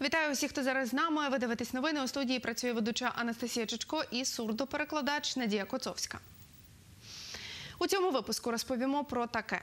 Вітаю усіх, хто зараз з нами. Ви дивитесь новини. У студії працює ведуча Анастасія Чичко і сурдоперекладач Надія Коцовська. У цьому випуску розповімо про таке.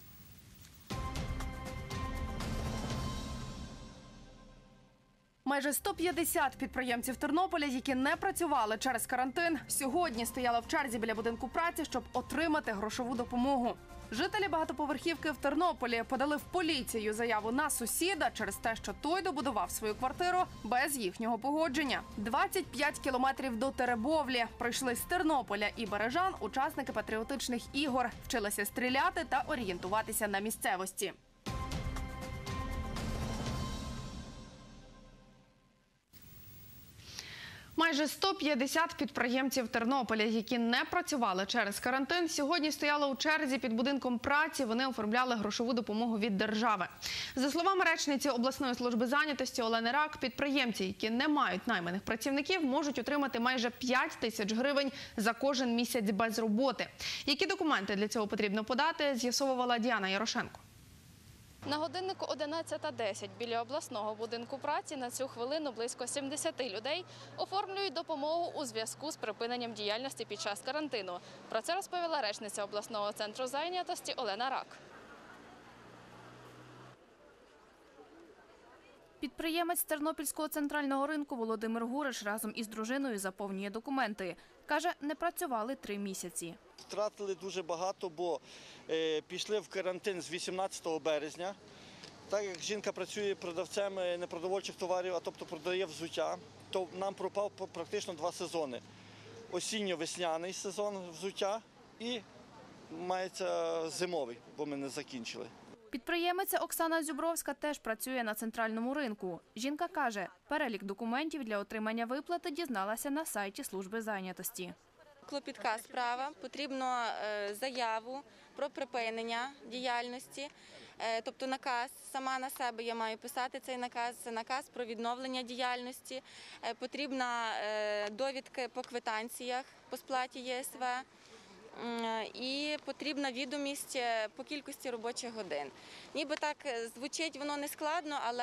Майже 150 підприємців Тернополя, які не працювали через карантин, сьогодні стояли в черзі біля будинку праці, щоб отримати грошову допомогу. Жителі багатоповерхівки в Тернополі подали в поліцію заяву на сусіда через те, що той добудував свою квартиру без їхнього погодження. 25 кілометрів до Теребовлі прийшли з Тернополя і Бережан учасники патріотичних ігор, вчилися стріляти та орієнтуватися на місцевості. Майже 150 підприємців Тернополя, які не працювали через карантин, сьогодні стояли у черзі під будинком праці. Вони оформляли грошову допомогу від держави. За словами речниці обласної служби зайнятості Олени Рак, підприємці, які не мають найманих працівників, можуть отримати майже 5 тисяч гривень за кожен місяць без роботи. Які документи для цього потрібно подати, з'ясовувала Діана Ярошенко. На годиннику 11:10 біля обласного будинку праці на цю хвилину близько 70 людей оформлюють допомогу у зв'язку з припиненням діяльності під час карантину. Про це розповіла речниця обласного центру зайнятості Олена Рак. Підприємець Тернопільського центрального ринку Володимир Гуриш разом із дружиною заповнює документи. Каже, не працювали 3 місяці. Втратили дуже багато, бо пішли в карантин з 18 березня. Так як жінка працює продавцем непродовольчих товарів, а тобто продає взуття, то нам пропав практично 2 сезони. Осінньо-весняний сезон взуття і мається зимовий, бо ми не закінчили. Підприємиця Оксана Зюбровська теж працює на центральному ринку. Жінка каже, перелік документів для отримання виплати дізналася на сайті служби зайнятості. Клопітка справа, потрібно заяву про припинення діяльності, тобто наказ, сама на себе я маю писати цей наказ, це наказ про відновлення діяльності, потрібна довідка по квитанціях по сплаті ЄСВ і потрібна відомість по кількості робочих годин. Ніби так звучить воно не складно, але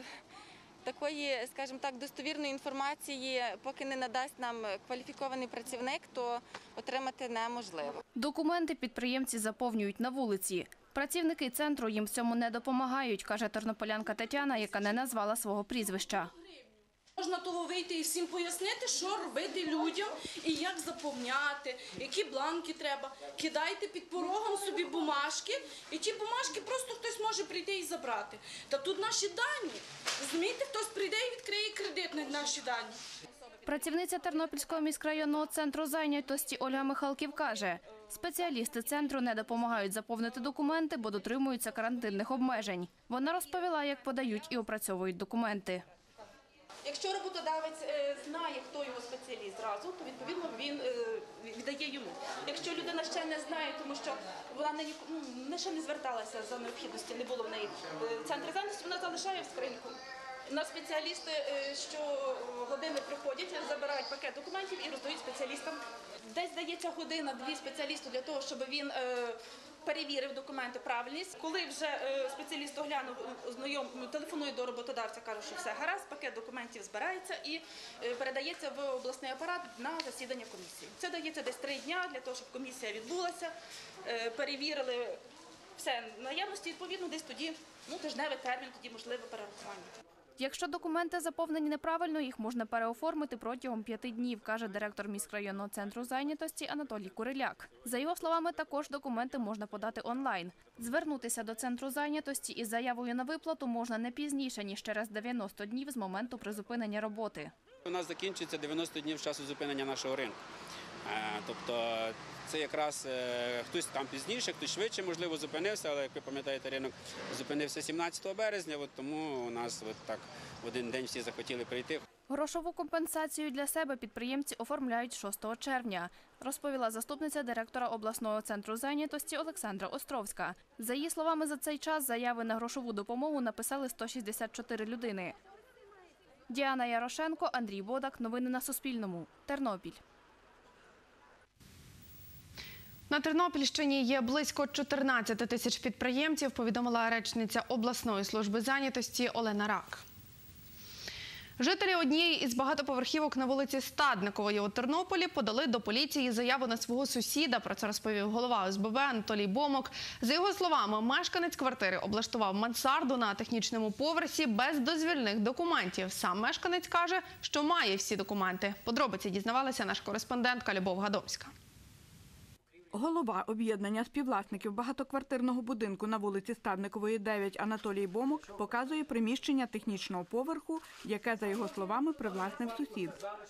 такої, скажімо так, достовірної інформації, поки не надасть нам кваліфікований працівник, то отримати неможливо. Документи підприємці заповнюють на вулиці. Працівники центру їм в цьому не допомагають, каже тернополянка Тетяна, яка не назвала свого прізвища. Можна того вийти і всім пояснити, що робити людям і як заповняти, які бланки треба. Кидайте під порогом собі бумажки, і ті бумажки просто хтось може прийти і забрати. Та тут наші дані. Розумієте, хтось прийде і відкриє кредит на наші дані. Працівниця Тернопільського міськрайонного центру зайнятості Ольга Михалків каже, спеціалісти центру не допомагають заповнити документи, бо дотримуються карантинних обмежень. Вона розповіла, як подають і опрацьовують документи. Якщо роботодавець знає, хто його спеціаліст зразу, то відповідно він віддає йому. Якщо людина ще не знає, тому що вона ще не зверталася за необхідності, не було в неї центру зайнятості, вона залишає в скриньку. На спеціалісти щогодини приходять, забирають пакет документів і роздають спеціалістам. Десь дається година-дві спеціалісту для того, щоб він перевірив документи правильність. Коли вже спеціаліст оглянув, телефонує до роботодавця, каже, що все гаразд, пакет документів збирається і передається в обласний апарат на засідання комісії. Це дається десь 3 дні для того, щоб комісія відбулася, перевірили все наявності, відповідно, десь тоді, тижневий термін, тоді можливе перерахування. Якщо документи заповнені неправильно, їх можна переоформити протягом 5 днів, каже директор міськрайонного центру зайнятості Анатолій Куриляк. За його словами, також документи можна подати онлайн. Звернутися до центру зайнятості із заявою на виплату можна не пізніше, ніж через 90 днів з моменту призупинення роботи. У нас закінчується 90 днів з часу зупинення нашого ринку. Тобто це якраз хтось там пізніше, хтось швидше, можливо, зупинився, але, як ви пам'ятаєте, ринок зупинився 17 березня, тому у нас так в один день всі захотіли прийти. Грошову компенсацію для себе підприємці оформляють 6 червня, розповіла заступниця директора обласного центру зайнятості Олександра Островська. За її словами, за цей час заяви на грошову допомогу написали 164 людини. Діана Ярошенко, Андрій Бодак. Новини на Суспільному. Тернопіль. На Тернопільщині є близько 14 тисяч підприємців, повідомила речниця обласної служби зайнятості Олена Рак. Жителі однієї із багатоповерхівок на вулиці Стадникової у Тернополі подали до поліції заяву на свого сусіда. Про це розповів голова ОСББ Анатолій Бомок. За його словами, мешканець квартири облаштував мансарду на технічному поверсі без дозвільних документів. Сам мешканець каже, що має всі документи. Подробиці дізнавалася наша кореспондентка Любов Гадомська. Голова об'єднання співвласників багатоквартирного будинку на вулиці Стадникової, 9 Анатолій Бомок показує приміщення технічного поверху, яке, за його словами, привласнив сусід.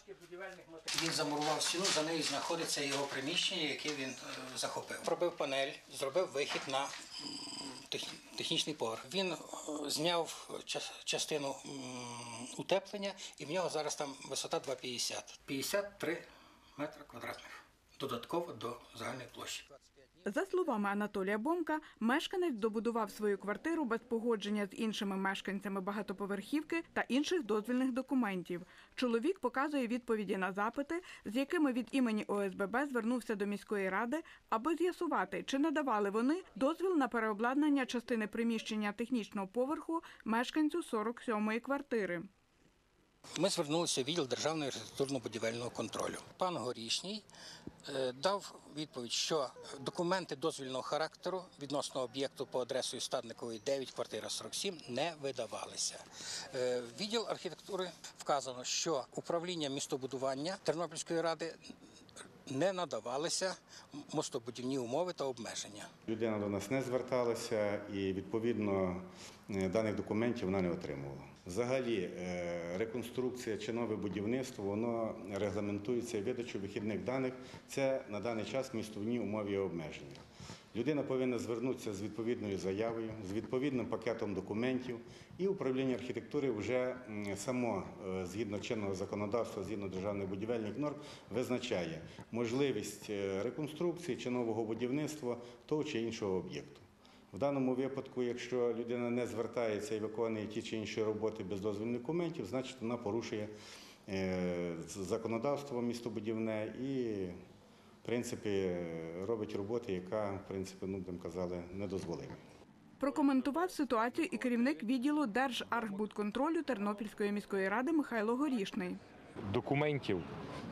Він замурував стіну, за нею знаходиться його приміщення, яке він захопив. Пробив панель, зробив вихід на технічний поверх. Він зняв частину утеплення, і в нього зараз там висота 2,50. 53 метри квадратних. Додатково до загальної площі. За словами Анатолія Бомка, мешканець добудував свою квартиру без погодження з іншими мешканцями багатоповерхівки та інших дозвільних документів. Чоловік показує відповіді на запити, з якими від імені ОСББ звернувся до міської ради, аби з'ясувати, чи надавали вони дозвіл на переобладнання частини приміщення технічного поверху мешканцю 47-ї квартири. Ми звернулися в відділ Державного архітектурно-будівельного контролю. Пан Горішній дав відповідь, що документи дозвільного характеру відносно об'єкту по адресою Стадникової, 9, квартира 47, не видавалися. В відділ архітектури вказано, що управління містобудування Тернопільської ради не надавалися мостобудівні умови та обмеження. Людина до нас не зверталася і, відповідно, даних документів вона не отримувала. Взагалі, реконструкція чи нове будівництво, воно регламентується видачею вихідних даних. Це на даний час містобудівні умови і обмеження. Людина повинна звернутися з відповідною заявою, з відповідним пакетом документів, і управління архітектури вже само, згідно чинного законодавства, згідно державних будівельних норм, визначає можливість реконструкції чи нового будівництва того чи іншого об'єкту. В даному випадку, якщо людина не звертається і виконує ті чи інші роботи без дозвільних документів, значить вона порушує законодавство містобудівне і, в принципі, робить роботи, яка, в принципі, будемо казати, недозволена. Прокоментував ситуацію і керівник відділу Держархбудконтролю Тернопільської міської ради Михайло Горішний. Документів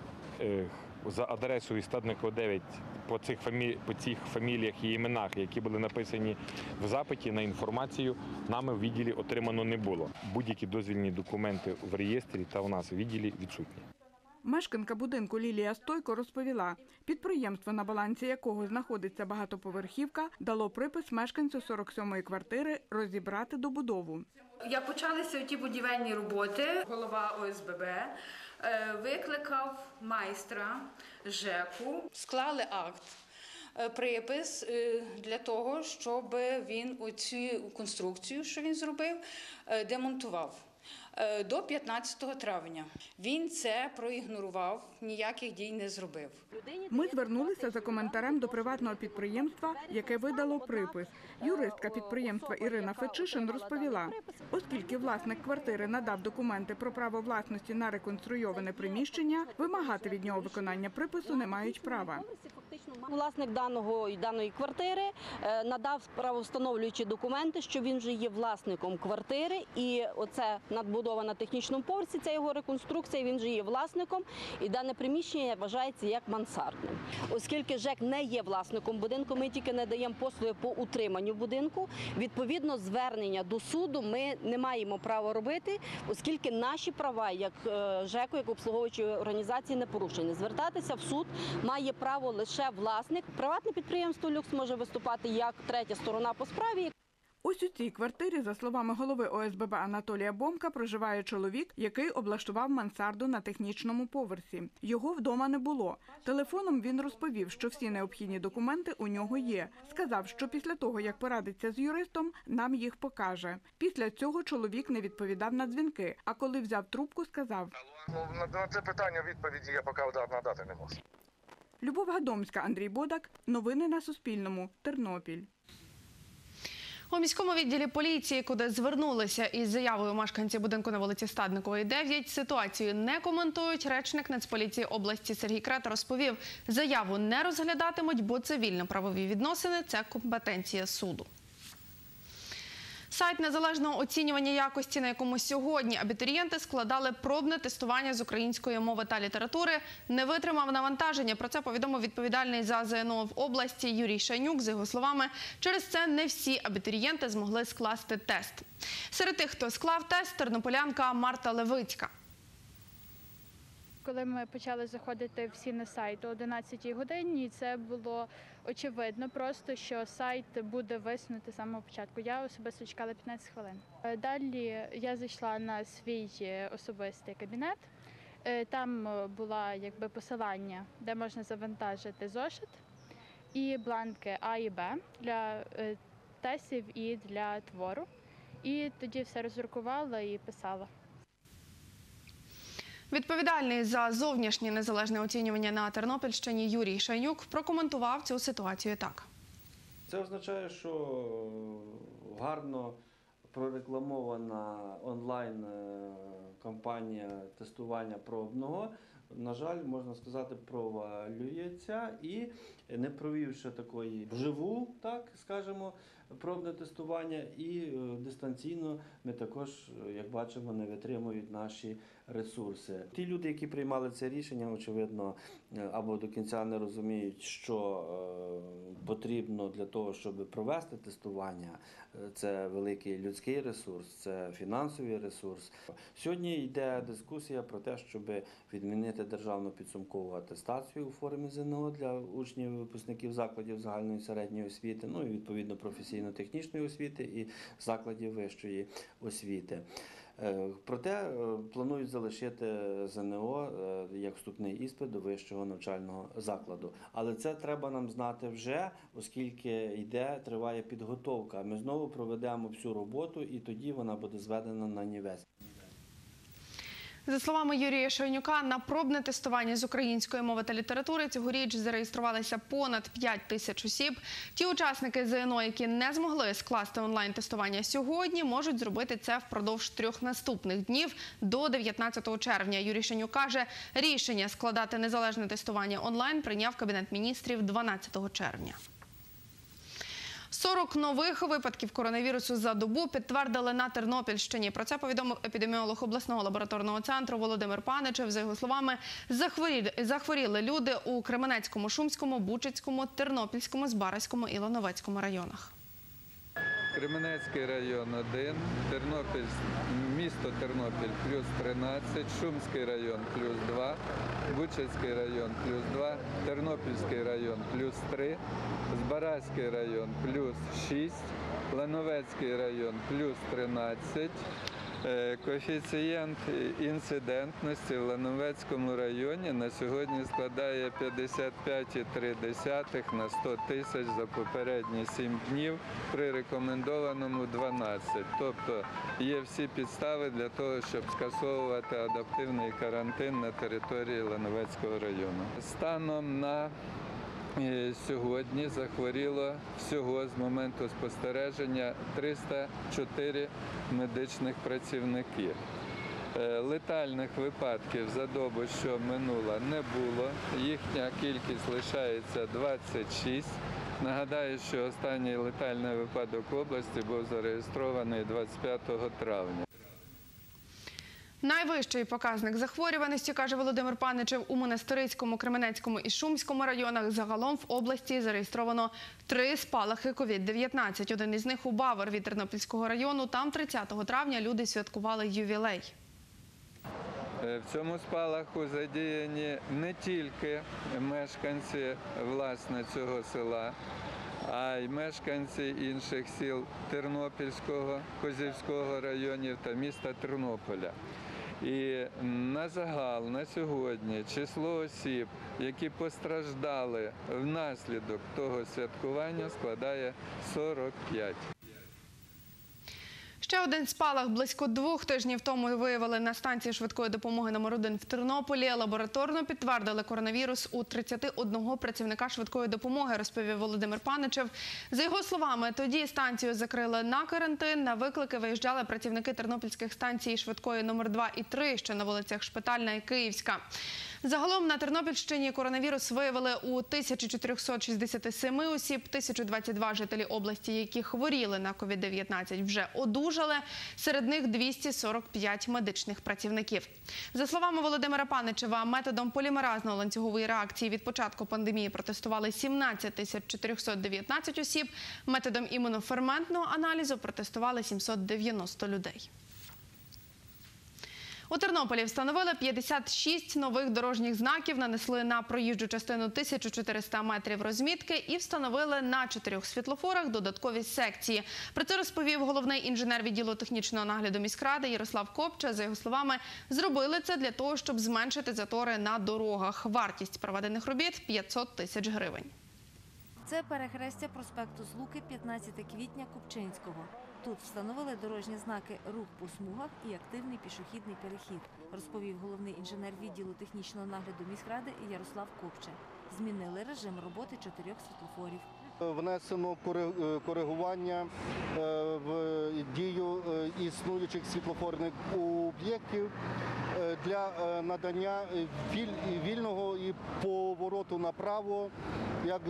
за адресою Стадникова, 9 по цих фаміліях і іменах, які були написані в запиті на інформацію, нами в відділі отримано не було. Будь-які дозвільні документи в реєстрі та у нас в відділі відсутні. Мешканка будинку Лілія Стойко розповіла, підприємство, на балансі якого знаходиться багатоповерхівка, дало припис мешканцю 47-ї квартири розібрати добудову. Як почалися ті будівельні роботи, голова ОСББ викликав майстра ЖЕКу, склали акт, припис для того, щоб він оцю конструкцію, що він зробив, демонтував. До 15 травня. Він це проігнорував, ніяких дій не зробив. Ми звернулися за коментарем до приватного підприємства, яке видало припис. Юристка підприємства Ірина Фечишин розповіла, оскільки власник квартири надав документи про право власності на реконструйоване приміщення, вимагати від нього виконання припису не мають права. Власник даної квартири надав правовстановлюючі документи, що він вже є власником квартири, і оце надбудова на технічному поверсі, це його реконструкція, він вже є власником, і дане приміщення вважається як мансардним. Оскільки ЖЕК не є власником будинку, ми тільки надаємо послуги по утриманню будинку, відповідно звернення до суду ми не маємо права робити, оскільки наші права як ЖЕКу, як обслуговуючої організації не порушені. Звертатися в суд має право лише власник. Приватне підприємство «Люкс» може виступати як третя сторона по справі. Ось у цій квартирі, за словами голови ОСББ Анатолія Бомка, проживає чоловік, який облаштував мансарду на технічному поверсі. Його вдома не було. Телефоном він розповів, що всі необхідні документи у нього є. Сказав, що після того, як порадиться з юристом, нам їх покаже. Після цього чоловік не відповідав на дзвінки, а коли взяв трубку, сказав: на це питання відповіді я поки надати не можу. Любов Гадомська, Андрій Бодак. Новини на Суспільному. Тернопіль. У міському відділі поліції, куди звернулися із заявою мешканці будинку на вулиці Стадникової, 9, ситуацію не коментують. Речник Нацполіції області Сергій Крета розповів, заяву не розглядатимуть, бо цивільно-правові відносини – це компетенція суду. Сайт незалежного оцінювання якості, на якому сьогодні абітурієнти складали пробне тестування з української мови та літератури, не витримав навантаження. Про це повідомив відповідальний за ЗНО в області Юрій Шайнюк. За його словами, через це не всі абітурієнти змогли скласти тест. Серед тих, хто склав тест, тернополянка Марта Левицька. Коли ми почали заходити всі на сайт о 11-й годині, це було очевидно просто, що сайт буде висунути з самого початку. Я особисто чекала 15 хвилин. Далі я зайшла на свій особистий кабінет. Там була посилання, де можна завантажити зошит і бланки А і Б для тестів і для твору. І тоді все роздрукувала і писала. Відповідальний за зовнішнє незалежне оцінювання на Тернопільщині Юрій Шайнюк прокоментував цю ситуацію так. Це означає, що гарно прорекламована онлайн-кампанія тестування пробного, на жаль, можна сказати, провалюється і, не провівши такої вживу, так скажемо, пробне тестування, і дистанційно ми також, як бачимо, не витримують наші ресурси. Ті люди, які приймали це рішення, очевидно, або до кінця не розуміють, що потрібно для того, щоб провести тестування. Це великий людський ресурс, це фінансовий ресурс. Сьогодні йде дискусія про те, щоб відмінити державну підсумкову атестацію у формі ЗНО для учнів і випускників закладів загальної середньої освіти, ну і відповідно професійно-технічної освіти і закладів вищої освіти. Проте планують залишити ЗНО як вступний іспит до вищого навчального закладу. Але це треба нам знати вже, оскільки триває підготовка. Ми знову проведемо всю роботу і тоді вона буде зведена на нівець. За словами Юрія Шайнюка, на пробне тестування з української мови та літератури цьогоріч зареєструвалися понад 5 тисяч осіб. Ті учасники ЗНО, які не змогли скласти онлайн-тестування сьогодні, можуть зробити це впродовж 3 наступних днів до 19 червня. Юрій Шайнюк каже, рішення складати незалежне тестування онлайн прийняв Кабінет міністрів 12 червня. 40 нових випадків коронавірусу за добу підтвердили на Тернопільщині. Про це повідомив епідеміолог обласного лабораторного центру Володимир Паничев. За його словами, захворіли люди у Кременецькому, Шумському, Бучацькому, Тернопільському, Збаразькому і Лановецькому районах. Кременецький район 1, місто Тернопіль плюс 13, Шумський район плюс 2, Бучацький район плюс 2, Тернопільський район плюс 3, Збаразький район плюс 6, Лановецький район плюс 13. Коефіцієнт інцидентності в Лановецькому районі на сьогодні складає 55,3 на 100 тисяч за попередні 7 днів при рекомендованому 12. Тобто є всі підстави для того, щоб скасовувати адаптивний карантин на території Лановецького району. Станом на сьогодні захворіло всього з моменту спостереження 304 медичних працівників. Летальних випадків за добу, що минула, не було. Їхня кількість лишається 26. Нагадаю, що останній летальний випадок в області був зареєстрований 25 травня. Найвищий показник захворюваності, каже Володимир Паничев, у Монастирському, Кременецькому і Шумському районах. Загалом в області зареєстровано 3 спалахи COVID-19. Один із них у Баварві Тернопільського району. Там 30 травня люди святкували ювілей. В цьому спалаху задіяні не тільки мешканці, власне, цього села, а й мешканці інших сіл Тернопільського, Козівського районів та міста Тернополя. І на загал на сьогодні число осіб, які постраждали внаслідок того святкування, складає 45. Ще один спалах близько 2 тижнів тому виявили на станції швидкої допомоги номер 1 в Тернополі. Лабораторно підтвердили коронавірус у 31 працівника швидкої допомоги, розповів Володимир Паничев. За його словами, тоді станцію закрили на карантин. На виклики виїжджали працівники тернопільських станцій швидкої номер 2 і 3, що на вулицях Шпитальна і Київська. Загалом на Тернопільщині коронавірус виявили у 1467 осіб, 1022 жителі області, які хворіли на COVID-19, вже одужали. Серед них 245 медичних працівників. За словами Володимира Паничева, методом полімеразної ланцюгової реакції від початку пандемії протестували 17 419 осіб, методом імуноферментного аналізу протестували 790 людей. У Тернополі встановили 56 нових дорожніх знаків, нанесли на проїжджу частину 1400 метрів розмітки і встановили на 4 світлофорах додаткові секції. Про це розповів головний інженер відділу технічного нагляду міськради Ярослав Копча. За його словами, зробили це для того, щоб зменшити затори на дорогах. Вартість проведених робіт – 500 тисяч гривень. Це перехрестя проспекту Злуки 15 квітня Купчинського. Тут встановили дорожні знаки «Рух по смугах» і «Активний пішохідний перехід», розповів головний інженер відділу технічного нагляду міськради Ярослав Копча. Змінили режим роботи 4 світлофорів. Внесено коригування в дію існуючих світлофорних об'єктів для надання вільного і повороту направо, як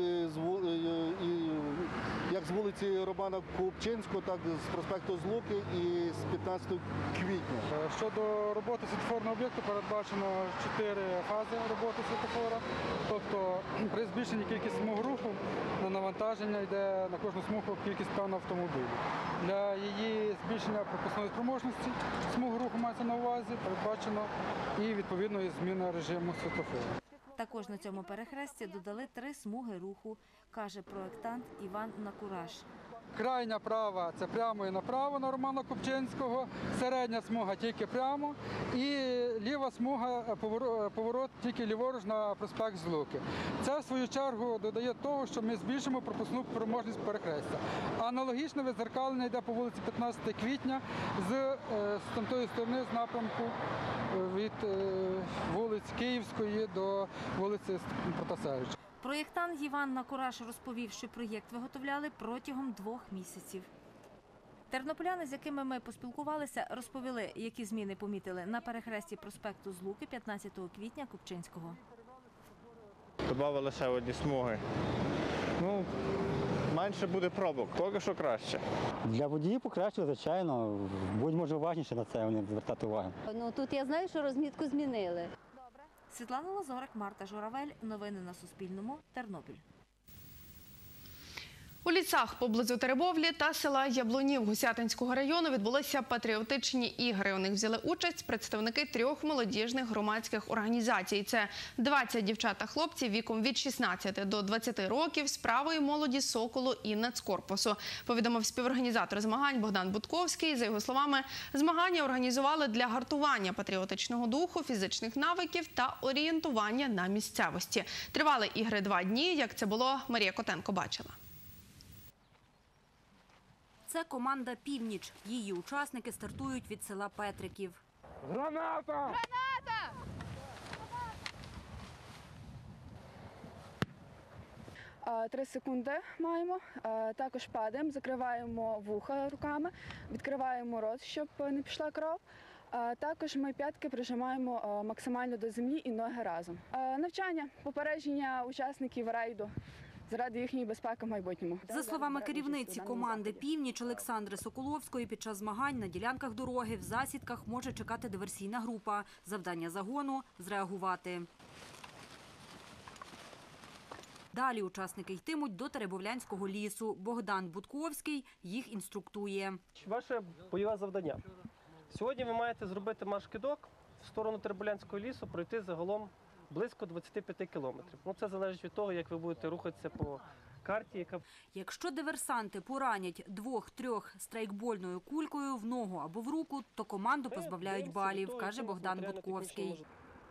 з вулиці Романа Купчинського, так і з проспекту Злуки і з 15 квітня. Щодо роботи світлофорного об'єкту передбачено 4 фази роботи світлофора. Тобто при збільшенні кількості смуг руху на навантаження йде на кожну смугу кількість певного автомобілів. Для її збільшення пропускної спроможності смуг руху мається на увазі, передбачено і відповідної зміни режиму світлофору. Також на цьому перехресті додали 3 смуги руху, каже проєктант Іван Накураш. Крайня права – це прямо і направо на Романа Купчинського, середня смуга тільки прямо і ліва смуга поворот тільки ліворуч на проспект Злуки. Це, в свою чергу, додає того, що ми збільшимо пропускну спроможність перехрестя. Аналогічне віддзеркалення йде по вулиці 15 квітня з тамтої сторони, з напрямку від вулиць Київської до вулиці Протасевича. Проєктант Іван Накураш розповів, що проєкт виготовляли протягом 2 місяців. Тернополяни, з якими ми поспілкувалися, розповіли, які зміни помітили на перехресті проспекту Злуки 15 квітня Купчинського. Добавили ще одні смуги. Менше буде пробок, поки що краще. Для водіїв покращили, звичайно. Будьмо уважніше на це, вони звертати увагу. Тут я знаю, що розмітку змінили. Світлана Лазорик, Марта Журавель. Новини на Суспільному. Тернопіль. У лісах поблизу Теребовлі та села Яблунів Гусятинського району відбулися патріотичні ігри. У них взяли участь представники 3 молодіжних громадських організацій. Це 20 дівчат та хлопців віком від 16 до 20 років з правої молоді Соколу і Нацкорпусу, повідомив співорганізатор змагань Богдан Будковський. За його словами, змагання організували для гартування патріотичного духу, фізичних навиків та орієнтування на місцевості. Тривали ігри 2 дні, як це було, Марія Котенко бачила. Це команда «Північ». Її учасники стартують від села Петриків. Граната! Граната! 3 секунди маємо. Також падаємо, закриваємо вуха руками, відкриваємо рот, щоб не пішла кров. Також ми п'ятки прижимаємо максимально до землі і ноги разом. Навчання, попередження учасників рейду заради їхньої безпеки в майбутньому. За словами керівниці команди «Північ» Олександри Соколовської, під час змагань на ділянках дороги в засідках може чекати диверсійна група. Завдання загону – зреагувати. Далі учасники йтимуть до Теребовлянського лісу. Богдан Будковський їх інструктує. Ваше бойове завдання. Сьогодні ви маєте зробити марш-кидок в сторону Теребовлянського лісу, пройти загалом близько 25 кілометрів. Це залежить від того, як ви будете рухатися по карті. Якщо диверсанти поранять 2-3 страйкбольною кулькою в ногу або в руку, то команду позбавляють балів, каже Богдан Будковський.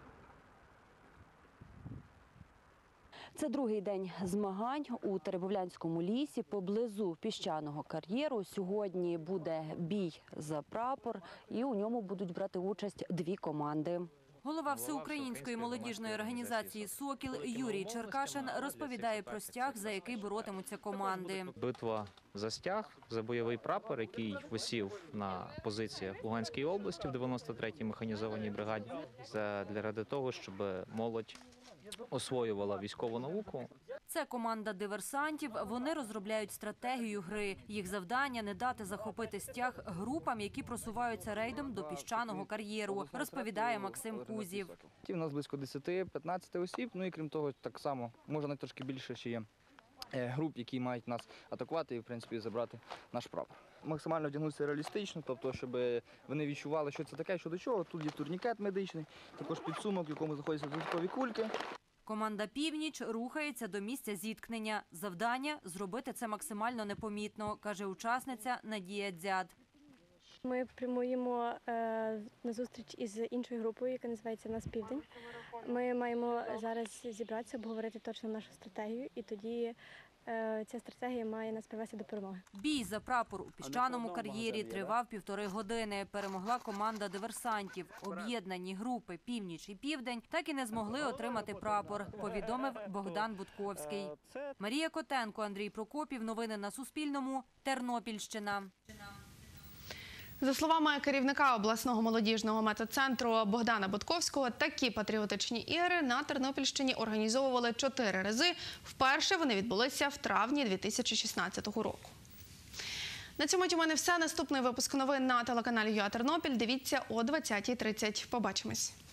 Це другий день змагань у Теребовлянському лісі поблизу піщаного кар'єру. Сьогодні буде бій за прапор і у ньому будуть брати участь 2 команди. Голова Всеукраїнської молодіжної організації «Сокіл» Юрій Черкашин розповідає про стяг, за який боротимуться команди. Битва за стяг, за бойовий прапор, який висів на позиціях Луганської області в 93-й механізованій бригаді, заради того, щоб молодь освоювала військову науку. Це команда диверсантів. Вони розробляють стратегію гри. Їх завдання – не дати захопити стяг групам, які просуваються рейдом до піщаного кар'єру, розповідає Максим Кузів. У нас близько 10-15 осіб, ну і крім того, так само, може навіть трошки більше ще є груп, які мають нас атакувати і, в принципі, забрати наш прапор. Максимально вдягнутися реалістично, тобто, щоб вони відчували, що це таке, що до чого. Тут є турнікет медичний, також підсумок, в якому знаходяться додаткові кульки. Команда «Північ» рухається до місця зіткнення. Завдання – зробити це максимально непомітно, каже учасниця Надія Дзяд. Ми прямуємо на зустріч із іншою групою, яка називається «Нас Південь». Ми маємо зараз зібратися, обговорити точно нашу стратегію, і тоді ця стратегія має нас привести до перемоги. Бій за прапор у піщаному кар'єрі тривав 1,5 години. Перемогла команда диверсантів. Об'єднані групи «Північ» і «Південь» так і не змогли отримати прапор, повідомив Богдан Будковський. Марія Котенко, Андрій Прокопів. Новини на Суспільному. Тернопільщина. За словами керівника обласного молодіжного метацентру Богдана Будковського, такі патріотичні ігри на Тернопільщині організовували 4 рази. Вперше вони відбулися в травні 2016 року. На цьому у мене все. Наступний випуск новин на телеканалі ЮА Тернопіль дивіться о 20:30. Побачимось.